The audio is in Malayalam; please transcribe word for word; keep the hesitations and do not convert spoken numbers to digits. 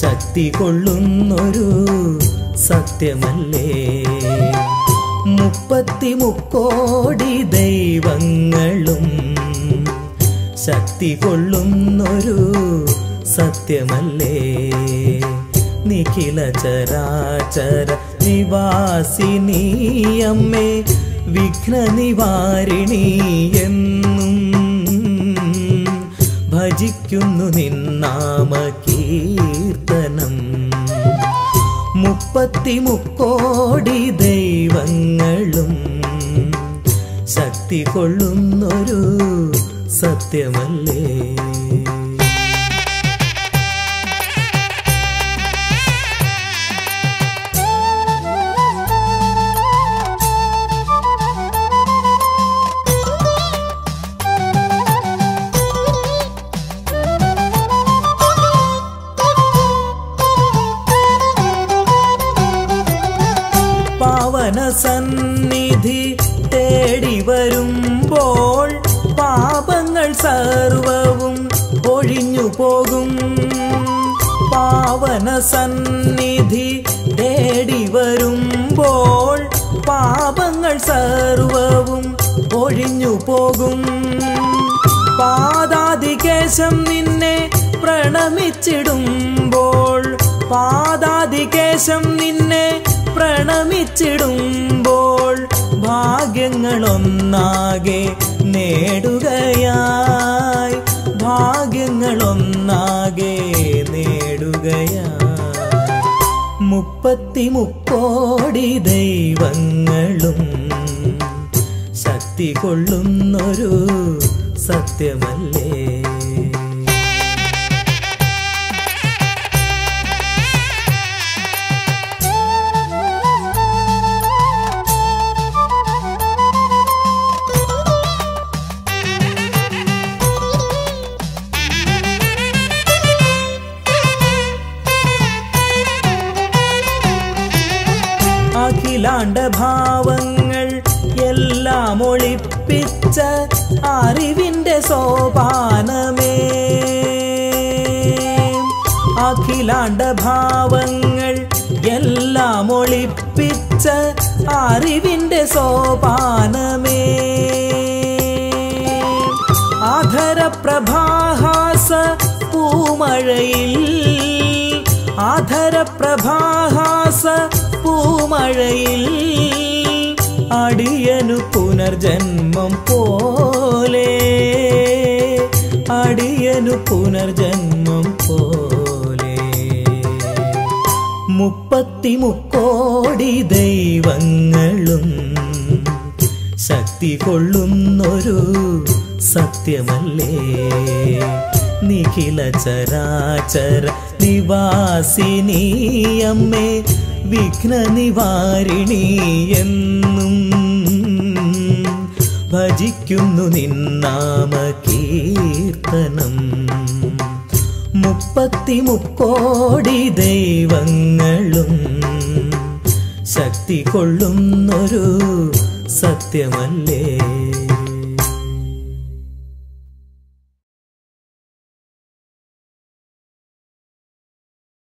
ശക്തി കൊള്ളുന്നൊരു സത്യമല്ലേ. മുപ്പത്തി മുക്കോടി ദൈവങ്ങളും ശക്തി കൊള്ളുന്നൊരു സത്യമല്ലേ. നിഖില ചരാചര നിവാസിനിയമ്മേ വിഘ്ന നിവാരിണി എന്നും ഭജിക്കുന്നു നിന്നാമ കീർത്തനം. മുപ്പത്തി മുക്കോടി ദൈവങ്ങളും ശക്തി കൊള്ളുന്നൊരു സത്യമല്ലേ. പാവന സന്നിധി തേടി വരുമ്പോൾ പാപങ്ങൾ സർവവും ഒഴിഞ്ഞു പോകും. പാവന സന്നിധി തേടി വരുമ്പോൾ പാപങ്ങൾ സർവവും ഒഴിഞ്ഞു പോകും. പാദാദികേശം നിന്നെ പ്രണമിച്ചിടുമ്പോൾ പാദാദികേശം നിന്നെ പ്രണമിച്ചിടുമ്പോൾ ഭാഗ്യങ്ങളൊന്നാകെ നേടുകയായി ഭാഗ്യങ്ങളൊന്നാകെ നേടുകയായി. മുപ്പത്തി മുക്കോടി ദൈവങ്ങളും ശക്തി കൊള്ളുന്നൊരു സത്യമല്ലേ. അഖിലാണ്ട ഭാവങ്ങൾ എല്ലാം ഒളിപ്പിച്ച അറിവിന്റെ സോപാനമേ. അഖിലാണ്ട ഭാവങ്ങൾ എല്ലാം ഒളിപ്പിച്ച അറിവിന്റെ സോപാനമേ. ആധര പ്രഭാഹാസ പൂമഴയിൽ ആധര പ്രഭാഹാസ പൂമഴയിൽ അടിയനു പുനർജന്മം പോലെ അടിയനു പുനർജന്മം പോലെ. മുപ്പത്തി മുക്കോടി ദൈവങ്ങളും ശക്തി കൊള്ളുന്നൊരു സത്യമല്ലേ. നിഖില ചരാചര നിവാസിനിയമ്മേ വിഘ്ന നിവാരിണി എന്നും ഭജിക്കുന്നു നിന്നാമ കീർത്തനം. മുപ്പത്തി മുക്കോടി ദൈവങ്ങളും ശക്തി കൊള്ളുന്നൊരു സത്യമല്ലേ.